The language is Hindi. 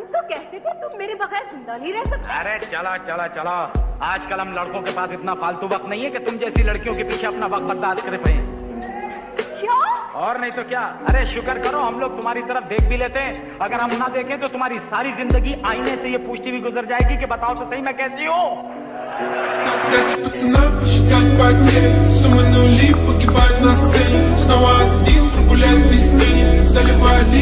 तुम तो कहते थे तुम मेरे बगैर जिंदा नहीं रह सकते। अरे चलो चलो चलो, आजकल हम लड़कों के पास इतना फालतू वक्त नहीं है कि तुम जैसी लड़कियों के पीछे अपना वक्त बर्बाद करे पे। क्या? और नहीं तो क्या। अरे शुक्र करो हम लोग तुम्हारी तरफ देख भी लेते हैं। अगर हम ना देखें तो तुम्हारी सारी जिंदगी आईने से ये पूछती हुई गुजर जाएगी कि बताओ तो सही मैं कैसी हूँ। Дать пацана посчитать потери, суммы нули погибать на сцене. Снова один прогуляюсь без тени, заливая